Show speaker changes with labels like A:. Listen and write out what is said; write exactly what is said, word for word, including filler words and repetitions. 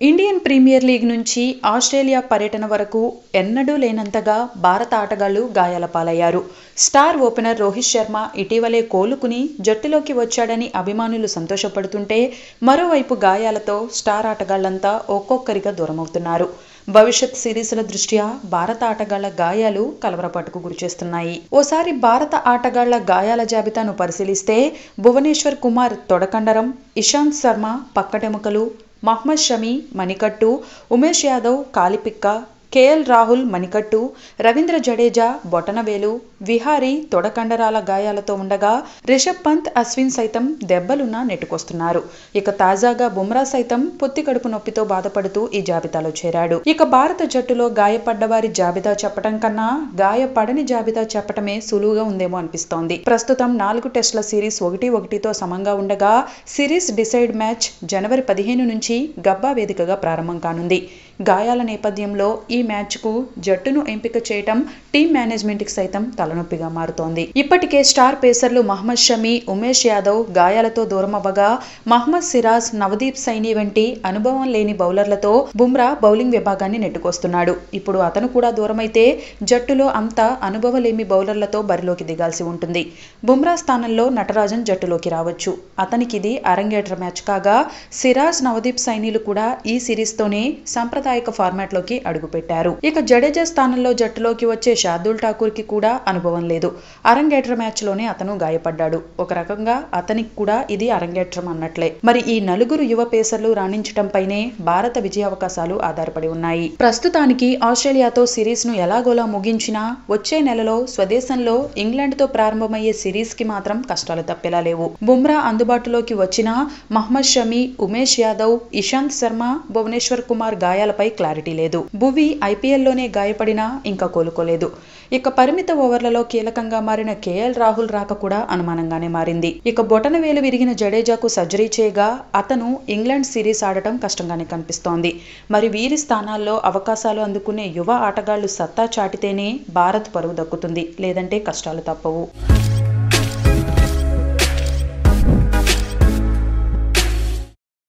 A: Indian premier league నుంచి Australia పర్యటన వరకు ఎన్నడూ లేనంతగా భారత ఆటగాళ్లు గాయాల పాలయ్యారు. స్టార్ ఓపెనర్ రోహిత్ శర్మ ఇటీవలే కోలుకుని జట్టులోకి వచ్చాడని అభిమానులు సంతోషపడుతుంటే, మరోవైపు గాయాలతో స్టార్ ఆటగాళ్లంతా ఒక్కొక్కరిగా దూరమవుతున్నారు. భవిష్యత్ సిరీస్ల దృష్ట్యా భారత ఆటగాళ్ల గాయాలు కలవరపట్టుకు గురిచేస్తున్నాయి. ఓసారి భారత ఆటగాళ్ల గాయాల జాబితాను పరిశీలిస్తే భువనేశ్వర్ కుమార్ తొడకండరం, ఇషాంత్ శర్మ పక్కటెముకలు, మహ్మద్ షమి మణికట్టు, ఉమేష్ యాదవ్ కాలిపిక్క, కేఎల్ రాహుల్ మణికట్టు, రవీంద్ర జడేజా బొటనవేలు, విహారీ తొడకండరాల గాయాలతో ఉండగా రిషబ్, పంత్, అశ్విన్ సైతం దెబ్బలున్నా నెట్టుకొస్తున్నారు. ఇక తాజాగా బుమ్రా సైతం పొత్తి కడుపు నొప్పితో బాధపడుతూ ఈ జాబితాలో చేరాడు. ఇక భారత జట్టులో గాయపడ్డవారి జాబితా చెప్పడం కన్నా గాయపడని జాబితా చెప్పటమే సులువుగా ఉందేమో అనిపిస్తోంది. ప్రస్తుతం నాలుగు టెస్టుల సిరీస్ ఒకటి ఒకటితో సమంగా ఉండగా సిరీస్ డిసైడ్ మ్యాచ్ జనవరి పదిహేను నుంచి గబ్బా వేదికగా ప్రారంభం కానుంది. గాయాల నేపథ్యంలో ఈ మ్యాచ్ కు జట్టును ఎంపిక చేయటం టీం మేనేజ్మెంట్ కి సైతం తలనొప్పిగా మారుతోంది. ఇప్పటికే స్టార్ పేసర్లు మహ్మద్ షమి, ఉమేష్ యాదవ్ గాయాలతో దూరమవ్వగా మహ్మద్ సిరాజ్, నవదీప్ సైని వంటి అనుభవం లేని బౌలర్లతో బుమ్రా బౌలింగ్ విభాగాన్ని నెట్టుకొస్తున్నాడు. ఇప్పుడు అతను కూడా దూరమైతే జట్టులో అంతా అనుభవలేమి బౌలర్లతో బరిలోకి దిగాల్సి ఉంటుంది. బుమ్రా స్థానంలో నటరాజన్ జట్టులోకి రావచ్చు. అతనికి ఇది అరంగేట్ర మ్యాచ్ కాగా సిరాజ్, నవదీప్ సైనీలు కూడా ఈ సిరీస్ తోనే సాంప్రదాయక ఫార్మాట్ లోకి అడుగుపెట్టారు. ఇక జడేజా స్థానంలో జట్టులోకి వచ్చే శార్దుల్ ఠాకూర్ కి కూడా అనుభవం లేదు. అరంగేట్ర మ్యాచ్ లోనే అతను గాయపడ్డాడు. ఒక రకంగా అతనికి కూడా ఇది అరంగేట్రం అన్నట్లే. మరి ఈ నలుగురు యువ పేసర్లు రాణించటంపైనే భారత విజయావకాశాలు ఆధారపడి ఉన్నాయి. ప్రస్తుతానికి ఆస్ట్రేలియాతో సిరీస్ ను ఎలాగోలా ముగించినా వచ్చే నెలలో స్వదేశంలో ఇంగ్లాండ్ తో ప్రారంభమయ్యే సిరీస్ కి మాత్రం కష్టాలు తప్పేలా లేవు. బుమ్రా అందుబాటులోకి వచ్చినా మహ్మద్ షమి, ఉమేష్ యాదవ్, ఇషాంత్ శర్మ, భువనేశ్వర్ కుమార్ గాయాలపై క్లారిటీ లేదు. భువి ఐపీఎల్లోనే గాయపడినా ఇంకా కోలుకోలేదు. ఇక పరిమిత ఓవర్లలో కీలకంగా మారిన కేఎల్ రాహుల్ రాక కూడా అనుమానంగానే మారింది. ఇక బొటనవేలు విరిగిన జడేజాకు సర్జరీ చేయగా అతను ఇంగ్లాండ్ సిరీస్ ఆడటం కష్టంగానే కనిపిస్తోంది. మరి వీరి స్థానాల్లో అవకాశాలు అందుకునే యువ ఆటగాళ్లు సత్తా చాటితేనే భారత్ పరువు దక్కుతుంది. లేదంటే కష్టాలు తప్పవు.